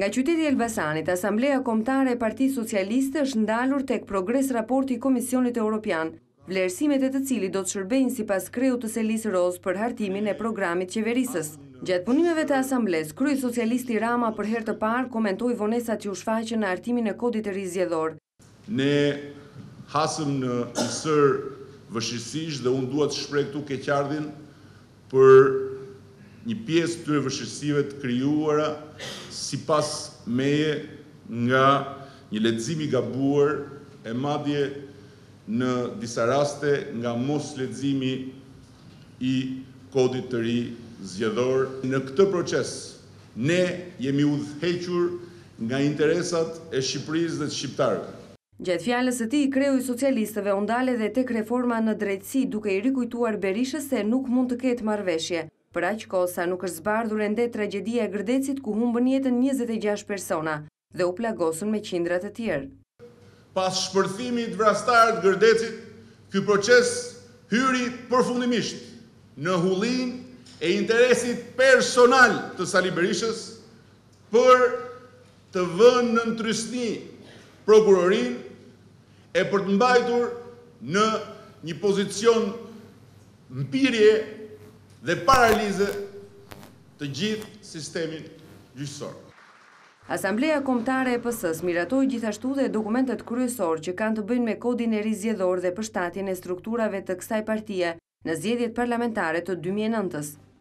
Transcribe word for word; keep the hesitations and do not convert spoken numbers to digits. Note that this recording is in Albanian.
Nga qyteti Elbasanit, Asamblea Kombëtare e Partisë Socialiste është ndalur tek progres raporti i Komisionit Evropian, vlerësimet e të cilit do të shërbejnë sipas kreut të Selisë Roz për hartimin e programit qeverisës. Gjatë punimeve të Asambles, kryesocialisti Rama për herë të parë komentoi vonesat që u shfaqën në hartimin e kodit të ri zgjedhor. Ne hasëm në njësër vështirësish dhe unë duhet të shpreh këtu keqardhjen për një pjesë të tyre vështirësive të krijuara sipas meje nga një lexim i gabuar e madje në disa raste nga mos leximi i kodit të ri zgjedhor. Në këtë proces ne jemi udhëhequr nga interesat e Shqipërisë dhe të shqiptarëve. Gjatë fjalës së tij, kreu i socialistëve u ndal edhe tek reforma në drejtësi, duke i rikujtuar Berishës se nuk mund të ketë marrëveshje. Për aq kohë sa nuk është zbardhur ende tragjedia e Gërdecit ku humbën jetën njëzet e gjashtë persona dhe u plagosën me qindra të tjerë. Pas shpërthimit vrastar të Gërdecit, ky proces hyri përfundimisht në hullin e interesit personal të Sali Berishës për të vënë në trysni prokurorin e për të mbajtur në një pozicion mpirje dhe paralize të gjithë sistemin gjyqësor. Asamblea Kombëtare e P S-s miratoi gjithashtu dhe dokumentet kryesor që kanë të bëjnë me kodin e ri zgjedhor dhe përshtatjen e strukturave të kësaj partie në zgjedhjet parlamentare të dy mijë e nëntës.